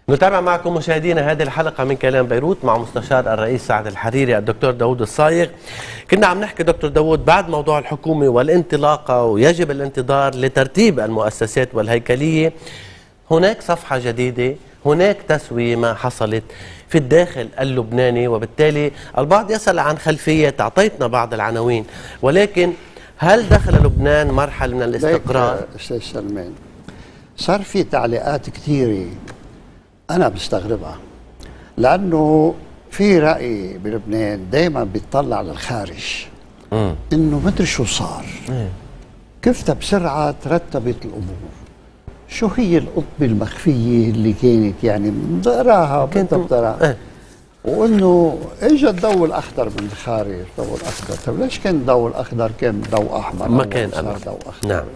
نتابع معكم مشاهدينا هذه الحلقة من كلام بيروت مع مستشار الرئيس سعد الحريري الدكتور داوود الصايغ. كنا عم نحكي دكتور داوود بعد موضوع الحكومة والانطلاقة ويجب الانتظار لترتيب المؤسسات والهيكلية. هناك صفحة جديدة، هناك تسوية ما حصلت في الداخل اللبناني، وبالتالي البعض يسأل عن خلفية. أعطيتنا بعض العناوين، ولكن هل دخل لبنان مرحلة من الاستقرار؟ أستاذ سلمان، صار في تعليقات كثيرة أنا بستغربها، لأنه في رأي بلبنان دايما بيطلع للخارج إنه مدري شو صار، كيف بسرعة ترتبت الأمور، شو هي القطبة المخفية اللي كانت يعني بنقراها بنقراها، وإنه إجا الضوء الأخضر من الخارج. الضوء الأخضر، طيب ليش كان الضوء الأخضر كان ضوء أحمر؟ ما كان ضوء أخضر. نعم.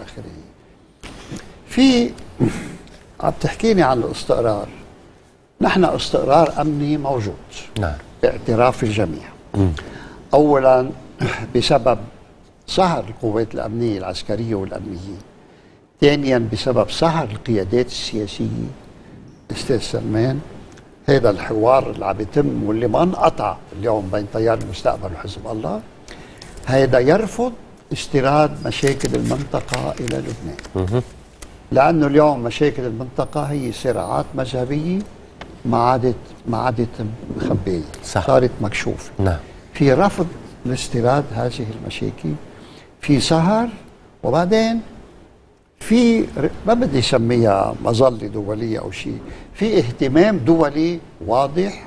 في عم تحكيني عن الاستقرار، نحن استقرار أمني موجود، نعم، باعتراف الجميع. أولا بسبب سهر القوات الأمنية العسكرية والأمنية، ثانيا بسبب سهر القيادات السياسية. أستاذ سلمان، هذا الحوار اللي عم يتم واللي ما انقطع اليوم بين تيار المستقبل وحزب الله، هذا يرفض استيراد مشاكل المنطقة إلى لبنان، لأنه اليوم مشاكل المنطقة هي صراعات مذهبية ما عادت مخبية، صارت مكشوفة. نعم. في رفض لاستيراد هذه المشاكل، في سهر، وبعدين في ما بدي اسميها مظلة دولية أو شيء، في اهتمام دولي واضح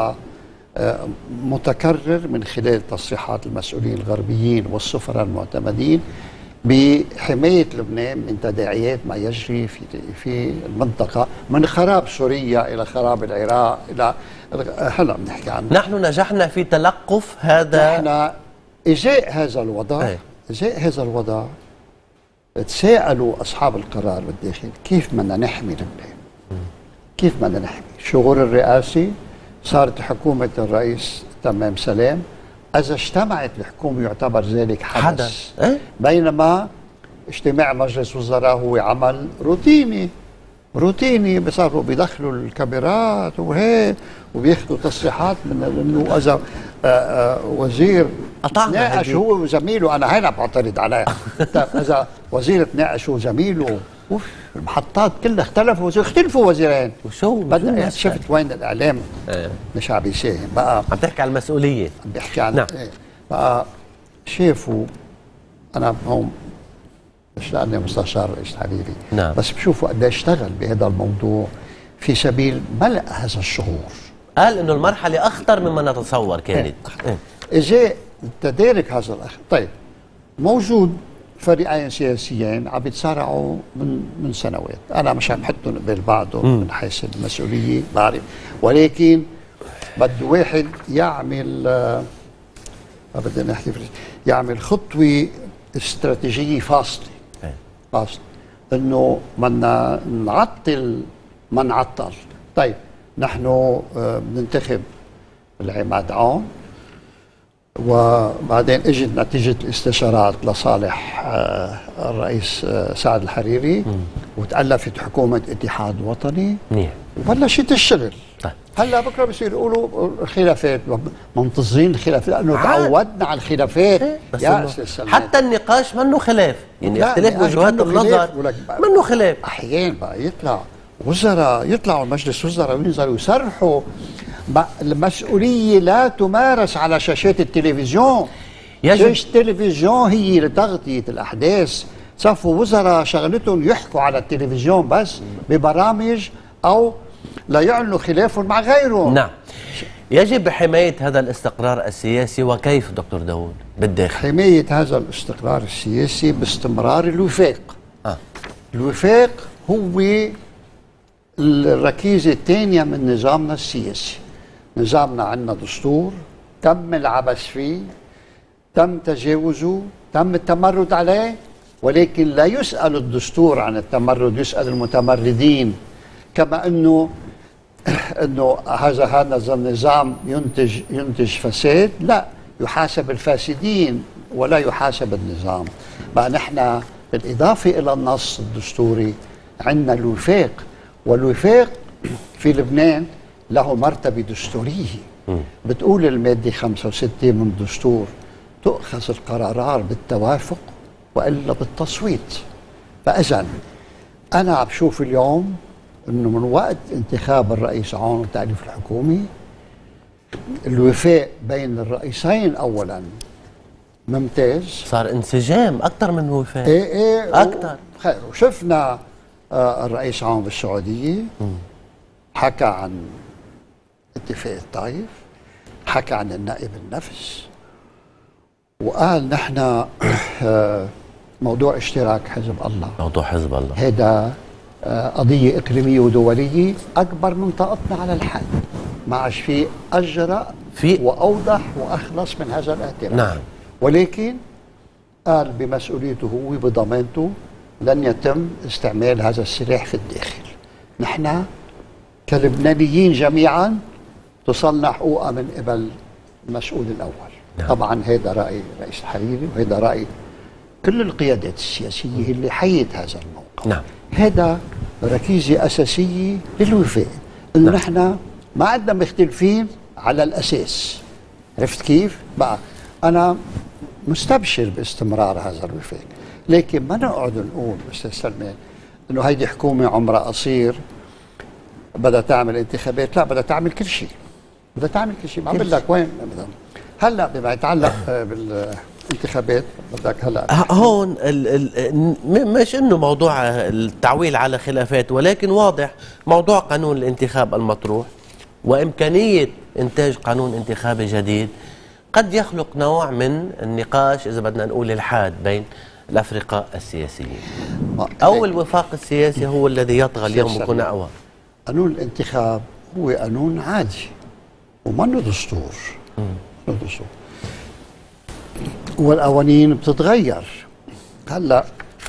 ومتكرر من خلال تصريحات المسؤولين الغربيين والسفراء المعتمدين بحماية لبنان من تداعيات ما يجري في المنطقة، من خراب سوريا إلى خراب العراق إلى هلا بنحكي عنه. نحن نجحنا في تلقف هذا. نحن إزاء هذا الوضع، إزاء هذا الوضع تساءلوا أصحاب القرار بالداخل كيف بدنا نحمي لبنان؟ كيف بدنا نحمي؟ شغور الرئاسي، صارت حكومة الرئيس تمام سلام، إذا اجتمعت الحكومة يعتبر ذلك حدث. بينما اجتماع مجلس وزراء هو عمل روتيني بصاروا بيدخلوا الكاميرات وهيك وبياخذوا تصريحات من انه اذا وزير تناقش هو وزميله، انا هنا بعترض عليه. اذا وزير تناقش هو وزميله، المحطات كلها اختلفوا وزيرين، وشو شفت وين الاعلام مش عم يساهم بقى، عم تحكي عن المسؤوليه، عم بيحكي عن نعم. بقى شافوا، انا هون مش لاني مستشار رئيس الحريري، نعم، بس بشوفوا قد ايش اشتغل بهذا الموضوع في سبيل ملء هذا الشعور. قال انه المرحله اخطر مما نتصور كانت. اجى تدارك هذا طيب، موجود فريقين سياسيين عم يتصارعوا من سنوات، انا مش عم حطهم قبل بعضهم من حيث المسؤوليه بعرف، ولكن بده واحد يعمل ما بدنا نحكي يعمل خطوه استراتيجيه فاصله انه بدنا نعطل ما نعطل. طيب نحن بننتخب العماد عون، وبعدين اجت نتيجه الاستشارات لصالح الرئيس سعد الحريري، وتألفت حكومه اتحاد وطني وبلشت الشغل. هلا بكره بصير يقولوا خلافات، منتظرين الخلافات لانه تعودنا على الخلافات. يا استاذ حتى النقاش منه خلاف، يعني اختلاف وجهات النظر منه خلاف. احيانا بقى يطلع وزراء، يطلعوا مجلس وزراء وينزلوا يصرحوا، المسؤوليه لا تمارس على شاشات التلفزيون. شاشة التلفزيون هي لتغطيه الاحداث، صفوا وزراء شغلتهم يحكوا على التلفزيون بس ببرامج او لا يعلنوا خلافهم مع غيرهم. نعم. يجب حماية هذا الاستقرار السياسي، وكيف دكتور داوود بالداخل؟ حماية هذا الاستقرار السياسي باستمرار الوفاق. الوفاق هو الركيزة الثانية من نظامنا السياسي. نظامنا عندنا دستور تم العبث فيه، تم تجاوزه، تم التمرد عليه، ولكن لا يسأل الدستور عن التمرد، يسأل المتمردين. كما انه هذا النظام ينتج فساد، لا، يحاسب الفاسدين ولا يحاسب النظام. بقى نحن بالاضافه الى النص الدستوري عندنا الوفاق، والوفاق في لبنان له مرتبة دستورية بتقول المادة 65 من الدستور تؤخذ القرارات بالتوافق وإلا بالتصويت. فإذا أنا عم بشوف اليوم إنه من وقت انتخاب الرئيس عون والتأليف الحكومي الوفاق بين الرئيسين أولا ممتاز، صار انسجام أكثر من وفاق. ايه أكثر خير. وشفنا الرئيس عون بالسعودية حكى عن اتفاق الطائف، حكى عن النائب النفس، وقال نحن موضوع اشتراك حزب الله، موضوع حزب الله هذا قضية إقليمية ودولية أكبر من طاقتنا على الحل، ما عادش في أجرأ وأوضح وأخلص من هذا الاعتراف. نعم. ولكن قال بمسؤوليته هو بضمانته لن يتم استعمال هذا السلاح في الداخل. نحن كلبنانيين جميعا تصلنا حقوقها من قبل المسؤول الأول. نعم. طبعا هذا رأي رئيس الحريري وهذا رأي كل القيادات السياسية اللي حيت هذا الموقف. نعم. هذا ركيزة أساسية للوفاق، إنه نعم. نحن ما عندنا مختلفين على الأساس. عرفت كيف؟ بقى أنا مستبشر باستمرار هذا الوفاق، لكن ما نقعد نقول أستاذ سلمان إنه هيدي حكومة عمرها قصير بدها تعمل انتخابات. لا، بدها تعمل كل شيء، بدها تعمل كل شيء. بقول لك وين هلا بما يتعلق بالانتخابات بدك هلا هون مش انه موضوع التعويل على خلافات، ولكن واضح موضوع قانون الانتخاب المطروح وامكانيه انتاج قانون انتخابي جديد قد يخلق نوع من النقاش، اذا بدنا نقول الحاد، بين الافرقاء السياسيين، او الوفاق السياسي هو الذي يطغى اليوم ويكون اقوى. قانون الانتخاب هو قانون عادي ومنه دستور. دستور والقوانين بتتغير. هلا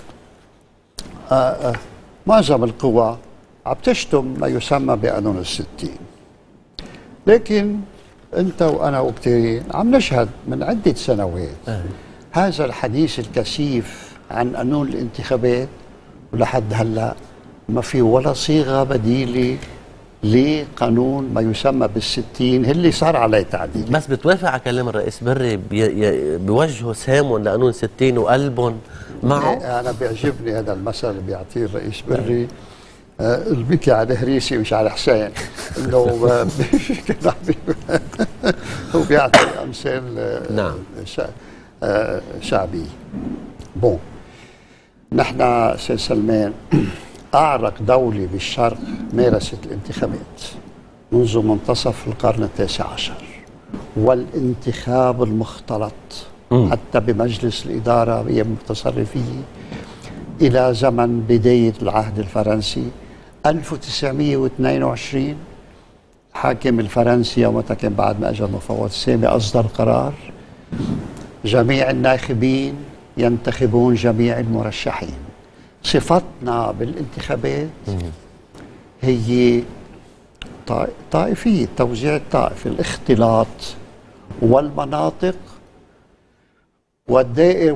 معظم القوى عم تشتم ما يسمى بقانون الستين، لكن انت وانا وكثيرين عم نشهد من عده سنوات هذا الحديث الكثيف عن قانون الانتخابات، ولحد هلا ما في ولا صيغه بديله لقانون ما يسمى بالستين اللي صار عليه تعديل. بس بتوافق على كلام الرئيس بري بوجهوا سامهم لقانون 60 وقلبهم معه؟ انا بيعجبني هذا المثل اللي بيعطيه الرئيس بري، البكي على هريسي مش على حسين، انه هو بيعطي امثال نعم شعبيه. بون، نحن سيد سلمان أعرق دولة بالشرق مارست الانتخابات منذ منتصف القرن التاسع عشر، والانتخاب المختلط حتى بمجلس الإدارة المتصرفية إلى زمن بداية العهد الفرنسي 1922. الحاكم الفرنسي يومتها كان بعد ما أجى المفوض السامي أصدر قرار جميع الناخبين ينتخبون جميع المرشحين. صفتنا بالانتخابات هي طائفية، توزيع الطائفي، الاختلاط والمناطق والدائر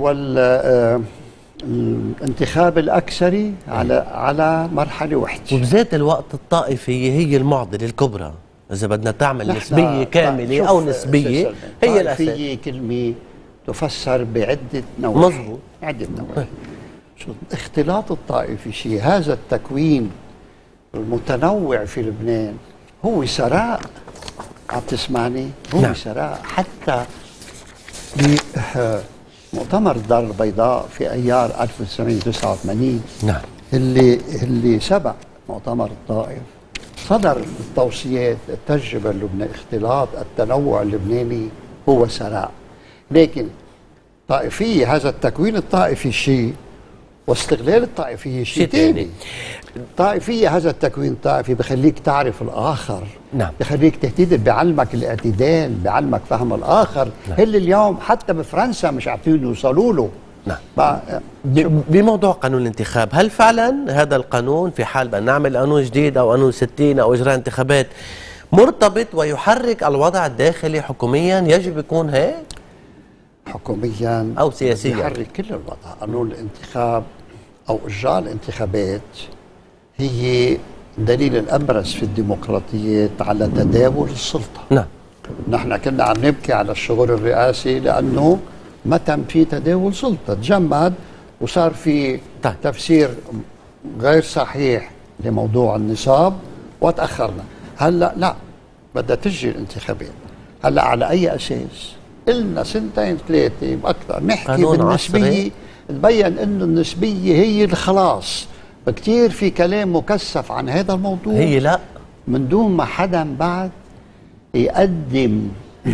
والانتخاب الأكثري على مرحلة واحدة. وبذات الوقت الطائفية هي المعضلة الكبرى، إذا بدنا تعمل نسبية كاملة أو نسبية هي الأساس. طائفية كلمة تفسر بعدة نواحي. مظبوط، عدة نواحي. الاختلاط الطائفي شيء، هذا التكوين المتنوع في لبنان هو ثراء. عم تسمعني؟ هو نعم. ثراء. حتى بمؤتمر الدار البيضاء في ايار 1989 نعم اللي سبق مؤتمر الطائف صدر التوصيات التجربه اللبنانيه، اختلاط التنوع اللبناني هو ثراء. لكن طائفيه، هذا التكوين الطائفي شيء واستغلال الطائفية شيء ثاني. طائفية، هذا التكوين الطائفي بخليك تعرف الآخر. نعم. بخليك تهتدي، بعلمك الاعتدال، بعلمك فهم الآخر. نعم. اللي اليوم حتى بفرنسا مش عارفين يوصلوا له. نعم. بموضوع قانون الانتخاب، هل فعلا هذا القانون في حال بأن نعمل قانون جديد أو قانون 60 أو إجراء انتخابات مرتبط ويحرك الوضع الداخلي حكوميا؟ يجب يكون هيك حكوميا أو سياسيا؟ يحرك كل الوضع. قانون الانتخاب أو إجراء الانتخابات هي الدليل الأبرز في الديمقراطيات على تداول السلطة. نعم. نحن كنا عم نبكي على الشغل الرئاسي لأنه ما تم في تداول سلطة، تجمد وصار في طيب. تفسير غير صحيح لموضوع النصاب وتأخرنا. هلا لا، بدها تجي الانتخابات. هلا على أي أساس؟ إلنا سنتين ثلاثة أكثر نحكي بالنسبية، تبين إنه النسبية هي الخلاص. كثير في كلام مكثف عن هذا الموضوع، هي لا، من دون ما حدا بعد يقدم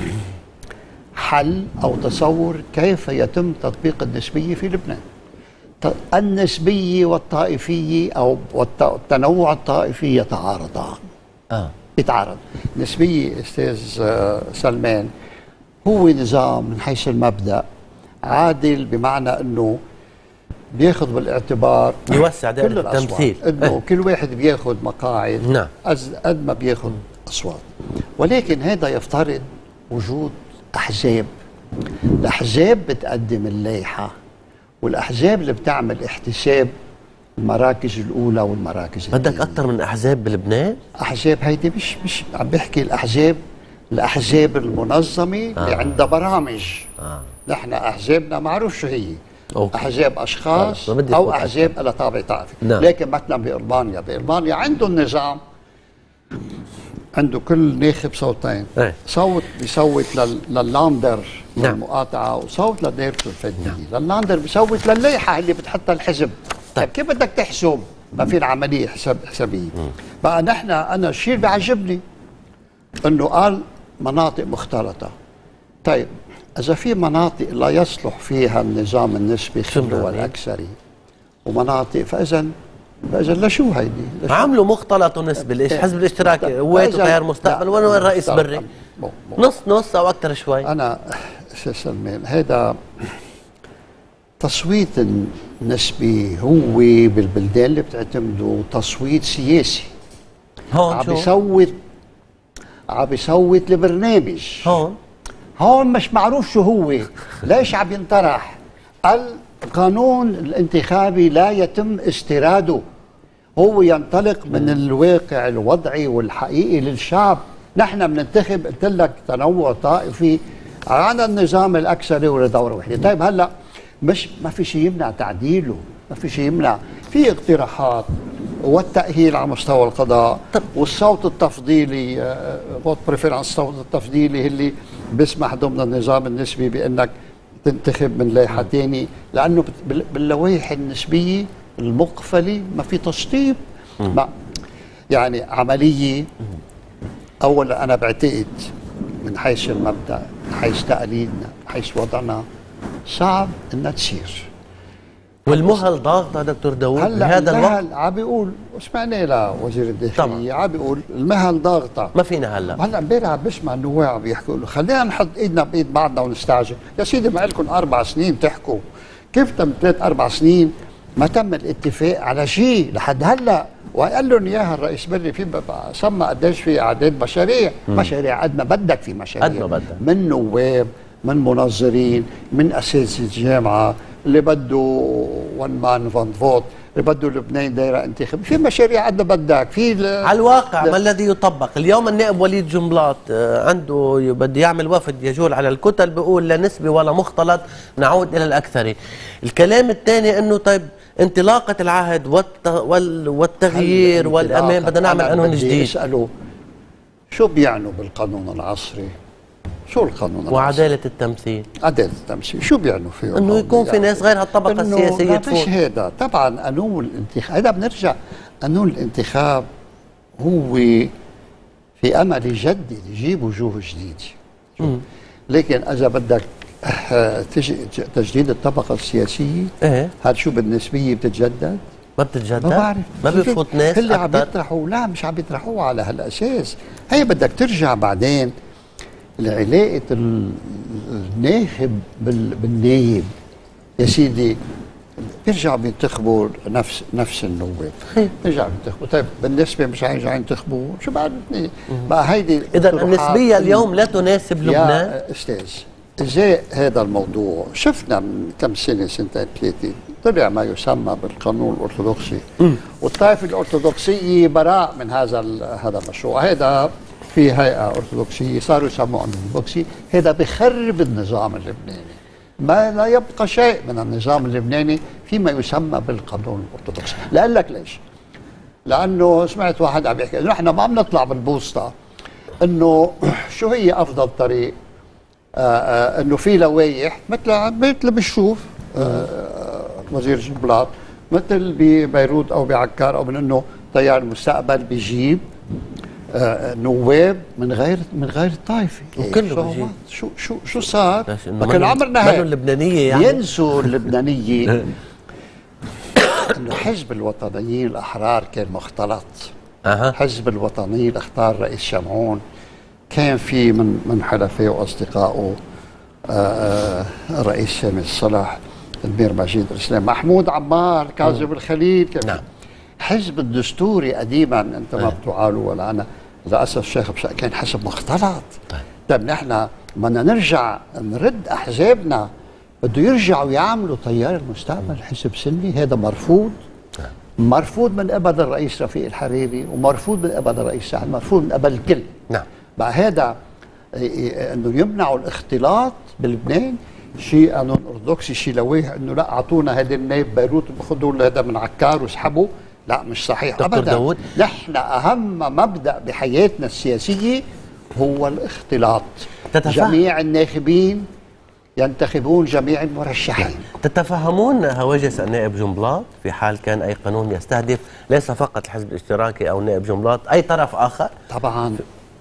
حل أو تصور كيف يتم تطبيق النسبية في لبنان. النسبية والطائفية أو التنوع الطائفي يتعارضان. يتعارض. النسبية أستاذ سلمان هو نظام من حيث المبدأ عادل، بمعنى أنه بياخذ بالاعتبار يوسع دائرة التمثيل، انه كل واحد بياخذ مقاعد نعم قد ما بياخذ اصوات. ولكن هذا يفترض وجود احزاب. الاحزاب بتقدم اللائحه، والاحزاب اللي بتعمل احتساب المراكز الاولى والمراكز الثانيه. بدك اكثر من احزاب بلبنان؟ احزاب هيدي مش عم بحكي الاحزاب المنظمه اللي عندها برامج. نحن احزابنا معروف شو هي. أوكي. احزاب اشخاص او احزاب لها طابع طائفي. نعم. لكن مثلا بالمانيا عندهم نظام، عنده كل ناخب صوتين. صوت بيصوت لللاندر للمقاطعه، وصوت لدائرته الفديه. لللاندر بيصوت للائحه اللي بتحطها الحزب. طيب كيف بدك تحسب؟ ما في العمليه حسابيه. بقى انا الشيء اللي بيعجبني انه قال مناطق مختلطه. طيب إذا في مناطق لا يصلح فيها النظام النسبي خلو والأكثري ومناطق، فإذا لشو هيدي؟ عملوا مختلط ونسبي. ليش؟ حزب الاشتراكي قوات وتيار مستقبل وين رئيس بري؟ نص أو أكثر شوي. أنا أستاذ سلمان، هذا تصويت النسبي هو بالبلدان اللي بتعتمدوا تصويت سياسي. هون عم بيصوت لبرنامج. هون مش معروف شو هو. ليش عم ينطرح؟ القانون الانتخابي لا يتم استيراده، هو ينطلق من الواقع الوضعي والحقيقي للشعب. نحن بننتخب، قلت لك تنوع طائفي على النظام الاكثري ولدوره وحده. طيب هلا ما في شيء يمنع تعديله، ما في شيء يمنع، في اقتراحات والتأهيل على مستوى القضاء. والصوت التفضيلي، فوت بريفيرنس، الصوت التفضيلي اللي بيسمح ضمن النظام النسبي بانك تنتخب من لائحه ثانيه، لانه باللوائح النسبيه المقفله ما في تشطيب. يعني عمليه. اولا انا بعتقد من حيث المبدا، من حيث تقاليدنا، من حيث وضعنا، صعب انها تصير. والمهل ضاغطه دكتور داوود بهذا الوقت. عم بيقول، سمعنا لوزير الداخليه عم بيقول المهل ضاغطه، ما فينا هلا امبارح بسمع النواب عم بيحكوا له خلينا نحط ايدنا بايد بعضنا ونستعجل. يا سيدي ما لكم 4 سنين تحكوا، كيف تم 3-4 سنين ما تم الاتفاق على شيء لحد هلا؟ وقال لهم اياها الرئيس بري في سمى قديش في اعداد مشاريع قد ما بدك، في مشاريع قد ما بدك، من نواب، من منظرين، من اساتذه الجامعه اللي بده 1 مان 1 فوت، اللي بده لبنان دايره انتخابيه، في مشاريع قد ما بدك. في على الواقع ما الذي يطبق اليوم؟ النائب وليد جنبلاط عنده بده يعمل وفد يجول على الكتل، بيقول لا نسبي ولا مختلط، نعود الى الاكثري. الكلام الثاني انه طيب انطلاقه العهد والتغيير والامان، بدنا نعمل قانون جديد. اسالوا شو بيعنوا بالقانون العصري؟ شو القانون العصري؟ وعداله التمثيل. عداله التمثيل شو بيعنوا فيه؟ انه يكون في ناس غير هالطبقه السياسيه تفوت. مش هذا طبعا قانون الانتخاب، هذا بنرجع قانون الانتخاب هو في امل يجدد، يجيب وجوه جديده. لكن اذا بدك تجديد الطبقه السياسيه، هذا شو بالنسبيه بتتجدد؟ ما بتتجدد؟ ما بعرف، ما بيفوت ناس اللي عم يطرحوا. لا مش عم يطرحوه على هالاساس. هي بدك ترجع بعدين لعلاقه الناخب بالنايب. يا سيدي بيرجعوا بينتخبوا نفس النواب، بيرجعوا بينتخبوا. طيب بالنسبه مش هيرجعوا ينتخبوا، شو بعرفني بقى هيدي. اذا النسبيه اليوم لا تناسب لبنان. يا استاذ ازاي هذا الموضوع شفنا من كم سنه، 2-3 طلع ما يسمى بالقانون الأرثوذكسي. والطائفة الأرثوذكسية براء من هذا المشروع. هذا في هيئة أرثوذكسية صاروا يسموه أرثوذكسي. هذا بخرب النظام اللبناني، ما لا يبقى شيء من النظام اللبناني فيما يسمى بالقانون الأرثوذكسي. لأقول لك ليش؟ لأنه سمعت واحد عم يحكي نحن ما بنطلع بالبوسطة انه شو هي افضل طريق، انه في لوائح مثل بنشوف وزير جنبلاط مثل ببيروت او بعكار، او من انه تيار المستقبل بيجيب نواب من غير الطائفه. وكله بيجيب. شو صار؟ لكن عمرنا هيك اللبنانيه يعني ينسوا اللبنانيه انه حزب الوطنيين الاحرار كان مختلط. حزب الوطني اللي اختار رئيس شمعون كان في من حلفائه واصدقائه الرئيس شامل صلح، الامير مجيد الاسلام، محمود عمار، كاظم الخليل. نعم. حزب الدستوري قديما انت ما بتعالوا ولا انا، للاسف الشيخ كان حزب مختلط. طيب نحن بدنا نرجع نرد احزابنا، بده يرجعوا يعملوا تيار المستقبل حزب سلمي. هذا مرفوض. مرفوض من قبل الرئيس رفيق الحريري، ومرفوض من قبل الرئيس سعد، مرفوض من قبل الكل. نعم. بقى هذا انه يمنعوا الاختلاط بلبنان شيء قانون ارثوذكسي، شيء لوائح انه لا اعطونا هذا النايب بيروت بخذوا هذا من عكار واسحبوا. لا مش صحيح دكتور ابدا. داود. نحن اهم مبدا بحياتنا السياسيه هو الاختلاط. جميع الناخبين ينتخبون جميع المرشحين. تتفهمون هواجس النائب جنبلاط في حال كان أي قانون يستهدف ليس فقط الحزب الاشتراكي أو النائب جنبلاط، أي طرف آخر؟ طبعا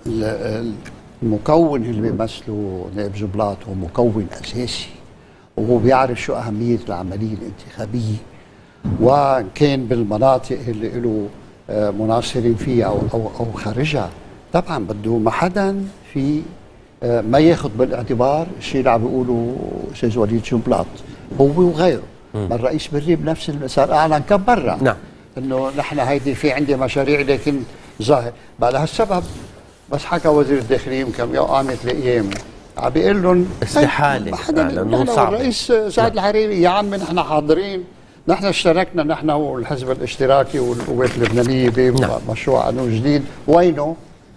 المكون اللي بيمثله نائب جنبلاط هو مكون أساسي، وهو بيعرف شو أهمية العملية الانتخابية، وإن كان بالمناطق اللي له مناصرين فيها أو خارجها. طبعا بده ما حدا في ما ياخذ بالاعتبار الشيء اللي عم بيقوله استاذ وليد جنبلاط هو وغيره. ما الرئيس بري بنفس المسار اعلن كم مره. نعم. انه نحن هيدي في عندي مشاريع لكن ظاهر. بقى لهالسبب بس حكى وزير الداخليه من كم يوم قامت الايام عم بيقول لهم استحاله لانه صعب. الرئيس سعد الحريري يا عم نحن حاضرين، نحن اشتركنا نحن والحزب الاشتراكي والقوات اللبنانيه بمشروع قانون جديد. وينه؟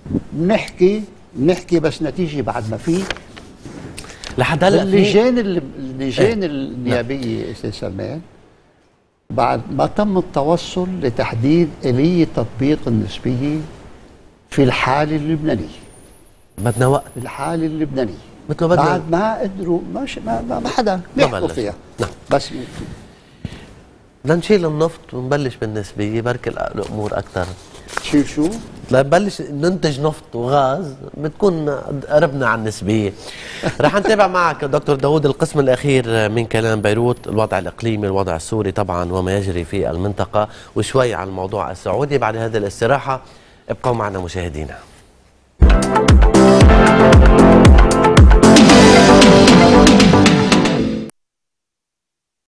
بنحكي بس نتيجه بعد ما في لحد هلا اللجان النيابيه استاذ سلمان بعد ما تم التوصل لتحديد آلية تطبيق النسبيه في الحاله اللبنانيه. بدنا وقت. في الحاله اللبنانيه مثل بدنا بعد ما قدروا ما حدا بيحكوا فيها. نعم. بس بدنا نشيل النفط ونبلش بالنسبيه بركي الامور اكثر. شو؟ لنبلش ننتج نفط وغاز بتكون قربنا على النسبيه. رح نتابع معك دكتور داود القسم الاخير من كلام بيروت، الوضع الاقليمي، الوضع السوري طبعا وما يجري في المنطقه، وشوي عن الموضوع السعودي. بعد هذه الاستراحه ابقوا معنا مشاهدينا.